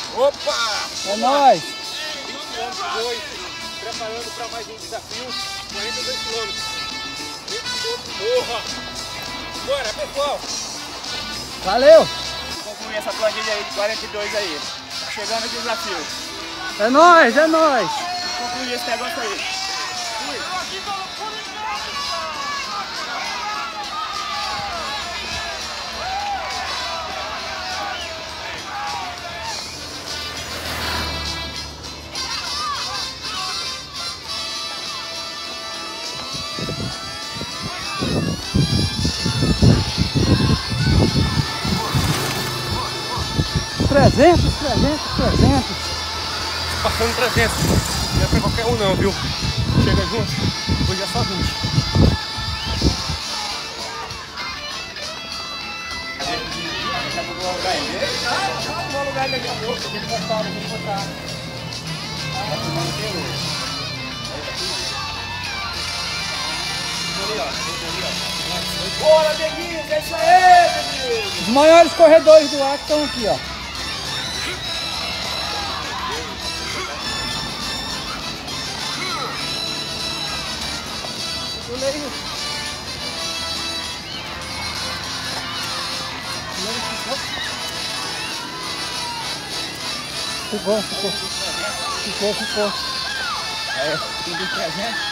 Opa! É nóis! 20 km, preparando para mais um desafio, 42 km. 20 km morra! Bora, pessoal! Valeu! Concluir essa planilha aí de 42 aí. Tá chegando o desafio. É nóis, é nóis! Concluir esse negócio aí. Fui! 300. Passando 300. Não é pra qualquer um não, viu? Chega junto. Hoje é só 20. Vou lugar daqui a pouco. Vou botar. Bora, neguinhos, é isso aí, neguinhos! Os maiores corredores do ar estão aqui, ó. Ficou. É, tem 300.